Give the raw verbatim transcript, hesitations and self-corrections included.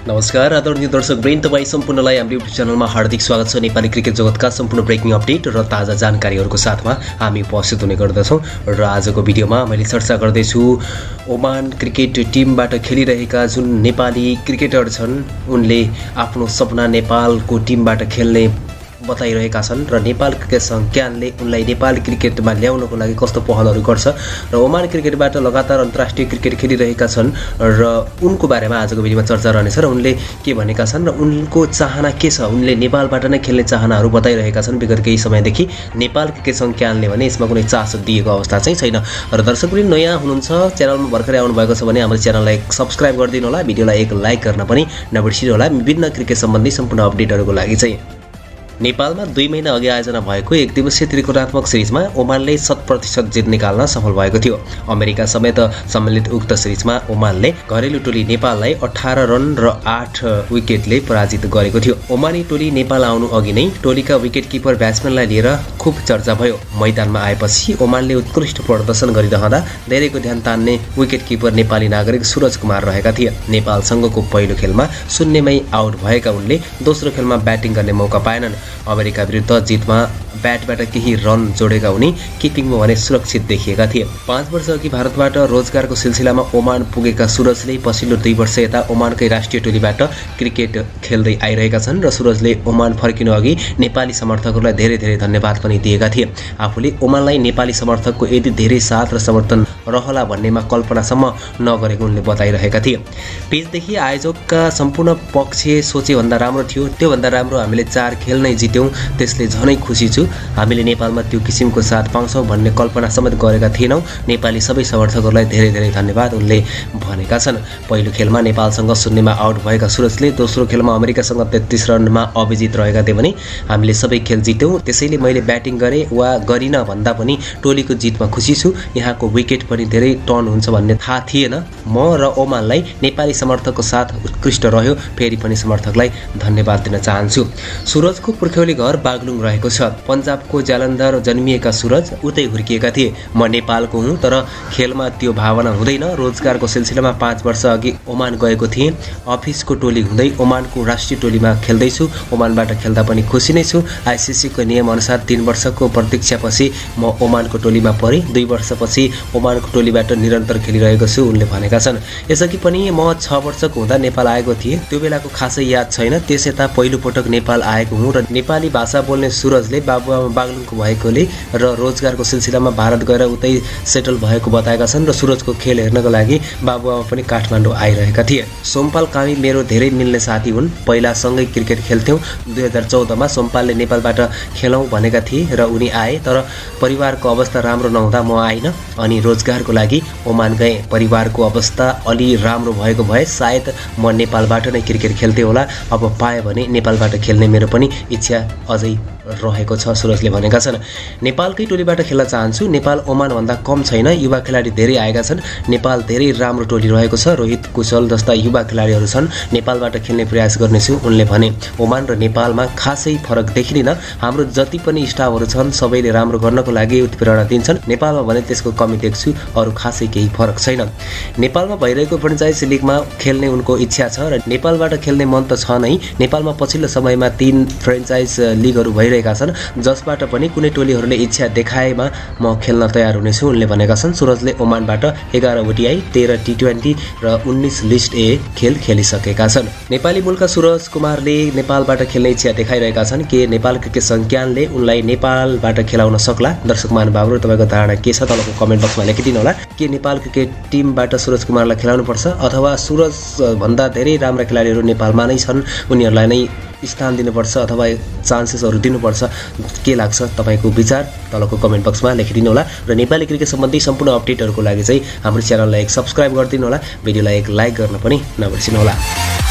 नमस्कार आदरणीय दर्शकवृन्द, तपाईँ सम्पूर्णलाई हाम्रो युट्युब च्यानलमा हार्दिक स्वागत छ। नेपाली क्रिकेट जगतका सम्पूर्ण ब्रेकिङ अपडेट र ताजा जानकारीहरूको साथमा हामी उपस्थित हुने गर्दछौँ र आजको भिडियोमा मैले चर्चा गर्दैछु ओमान क्रिकेट टिमबाट खेलिरहेका जुन नेपाली क्रिकेटर छन् उनले आफ्नो सपना नेपालको टिमबाट खेल्ने बताइरहेका छन् र नेपाल क्रिकेट संज्ञानले उनलाई नेपाली क्रिकेटमा ल्याउनको लागि कस्तो पहलहरू गर्छ र ओमान क्रिकेटबाट लगातार अन्तर्राष्ट्रिय क्रिकेट खेलिरहेका छन् र उनको बारेमा आजको भिडियोमा चर्चा रहनेछ र उनले के भनेका छन् र उनको चाहना के छ, उनले नेपालबाट नै खेल्ने चाहनाहरू बताइरहेका छन्। विगत केही समयदेखि नेपाल क्रिकेट संज्ञानले भने यसमा कुनै चासो दिएको अवस्था चाहिँ छैन र दर्शकवृन्द नयाँ हुनुहुन्छ, च्यानलमा भर्खरै आउनुभएको छ भने हाम्रो च्यानललाई सब्स्क्राइब गरिदिनु होला, भिडियोलाई एक लाइक गर्न पनि नबिर्सिनु होला विभिन्न क्रिकेट सम्बन्धी सम्पूर्ण अपडेटहरूको लागि चाहिँ। नेपालमा दुई महिना अघि आयोजना भएको एक दिवसीय त्रिकोणात्मक सिरिजमा ओमानले शत प्रतिशत जित निकाल्न सफल भएको थियो। अमेरिका समेत सम्मिलित उक्त सिरिजमा ओमानले घरेलु टोली नेपाललाई अठार रन र आठ विकेटले पराजित गरेको थियो। ओमानी टोली नेपाल आउनु अघि नै टोलीका विकेट किपर ब्याट्सम्यानलाई लिएर खुब चर्चा भयो। मैदानमा आएपछि ओमानले उत्कृष्ट प्रदर्शन गरिरहँदा धेरैको ध्यान तान्ने विकेट किपर नेपाली नागरिक सुरज कुमार रहेका थिए। नेपालसँगको पहिलो खेलमा शून्यमै आउट भएका उनले दोस्रो खेलमा ब्याटिङ गर्ने मौका पाएनन्। अमेरिका विरुद्ध जितमा ब्याटबाट केही रन जोडेका उनी किपिङमा भने सुरक्षित देखिएका थिए। पाँच वर्ष अघि भारतबाट रोजगारको सिलसिलामा ओमान पुगेका सुरजले पछिल्लो दुई वर्ष यता ओमानकै राष्ट्रिय टोलीबाट क्रिकेट खेल्दै आइरहेका छन् र सुरजले ओमान फर्किनु अघि नेपाली समर्थकहरूलाई धेरै धेरै धन्यवाद पनि दिएका थिए। आफूले ओमानलाई नेपाली समर्थकको यति धेरै साथ र समर्थन रहला भन्नेमा कल्पनासम्म नगरेको उनले बताइरहेका थिए। पिचदेखि आयोजकका सम्पूर्ण पक्ष सोचेभन्दा राम्रो थियो, त्योभन्दा राम्रो हामीले चार खेल नै जित्यौँ, त्यसले झनै खुसी छु। हामीले नेपालमा त्यो किसिमको साथ पाउँछौँ भन्ने कल्पना समेत गरेका थिएनौँ। नेपाली सबै समर्थकहरूलाई धेरै धेरै धन्यवाद उनले भनेका छन्। पहिलो खेलमा नेपालसँग शून्यमा आउट भएका सुरजले दोस्रो खेलमा अमेरिकासँग तेत्तीस रनमा अविजित रहेका थिए भने हामीले सबै खेल जित्यौँ, त्यसैले मैले ब्याटिङ गरेँ वा गरिनँ भन्दा पनि टोलीको जितमा खुसी छु। यहाँको विकेट पनि धेरै टर्न हुन्छ भन्ने थाहा थिएन। म र ओमानलाई नेपाली समर्थकको साथ उत्कृष्ट रह्यो। फेरि पनि समर्थकलाई धन्यवाद दिन चाहन्छु। सुरजको पुर्ख्यौली घर बागलुङ रहेको छ। पन्जाबको जालन्धर जन्मिएका सुरज उतै हुर्किएका थिए। म नेपालको हुँ तर खेलमा त्यो भावना हुँदैन। रोजगारको सिलसिलामा पाँच वर्ष अघि ओमान गएको थिएँ। अफिसको टोली हुँदै ओमानको राष्ट्रिय टोलीमा खेल्दैछु। ओमानबाट खेल्दा पनि खुसी नै छु। आइसिसीको नियमअनुसार तीन वर्षको प्रतीक्षापछि म ओमानको टोलीमा परेँ। दुई वर्षपछि ओमानको टोलीबाट निरन्तर खेलिरहेको छु उनले भनेका छन्। यसअघि पनि म छ वर्षको हुँदा नेपाल आएको थिएँ। त्यो बेलाको खासै याद छैन। त्यस यता पहिलोपटक नेपाल आएको हुँ र नेपाली भाषा बोल्ने सुरजले बाबुआमा बागलुङको भएकोले र रोजगारको सिलसिलामा भारत गएर उतै सेटल भएको बताएका छन् र सुरजको खेल हेर्नको लागि बाबुआमा पनि काठमाडौँ आइरहेका थिए। सोमपाल कामी मेरो धेरै मिल्ने साथी हुन्। पहिला सँगै क्रिकेट खेल्थ्यौँ। दुई हजार चौधमा सोमपालले नेपालबाट खेलौँ भनेका थिए र उनी आए, तर परिवारको अवस्था राम्रो नहुँदा म आइन अनि रोजगारको लागि ओमान गएँ। परिवारको अवस्था अलि राम्रो भएको भए सायद म नेपालबाट नै क्रिकेट खेल्थेँ होला। अब पाएँ भने नेपालबाट खेल्ने मेरो पनि इच्छा अझै रहेको छ सुरजले भनेका छन्। नेपालकै टोलीबाट खेल्न चाहन्छु। नेपाल ओमानभन्दा कम छैन। युवा खेलाडी धेरै आएका छन्। नेपाल धेरै राम्रो टोली रहेको छ। रोहित कुशल जस्ता युवा खेलाडीहरू छन्। नेपालबाट खेल्ने प्रयास गर्नेछु उनले भने। ओमान र नेपालमा खासै फरक देखिँदैन। हाम्रो जति पनि स्टाफहरू छन् सबैले राम्रो गर्नको लागि उत्प्रेरणा दिन्छन्। नेपालमा भने त्यसको कमी देख्छु, अरू खासै केही फरक छैन। नेपालमा भइरहेको फ्रेन्चाइज लिगमा खेल्ने उनको इच्छा छ र नेपालबाट खेल्ने मन त छ नै। नेपालमा पछिल्लो समयमा तीन फ्रेन्चाइज लिगहरू भइरहेका छन्, जसबाट पनि कुनै टोलीहरूले इच्छा देखाएमा म खेल्न तयार हुनेछु उनले भनेका छन्। सुरजले ओमानबाट एघार ओडिआई, तेह्र टी ट्वेन्टी र उन्नाइस लिस्ट ए खेल खेलिसकेका छन्। नेपाली मूलका सुरज कुमारले नेपालबाट खेल्ने इच्छा देखाइरहेका छन्। के नेपाल क्रिकेट संज्ञानले उनलाई नेपालबाट खेलाउन सक्ला? दर्शक महानुभावहरू, तपाईँको धारणा के छ तलको कमेन्ट बक्समा लेखिदिनु होला। के नेपाल क्रिकेट टिमबाट सुरज कुमारलाई खेलाउनुपर्छ अथवा सुरज भन्दा धेरै राम्रा खेलाडीहरू नेपालमा नै छन्, उनीहरूलाई नै स्थान दिनुपर्छ अथवा चान्सेसहरू दिनुपर्छ? के लाग्छ तपाईँको विचार तलको कमेन्ट बक्समा लेखिदिनु होला र नेपाली क्रिकेट सम्बन्धी सम्पूर्ण अपडेटहरूको लागि चाहिँ हाम्रो च्यानललाई एक सब्स्क्राइब गरिदिनु होला, भिडियोलाई एक लाइक गर्न पनि नबिर्सिनु होला।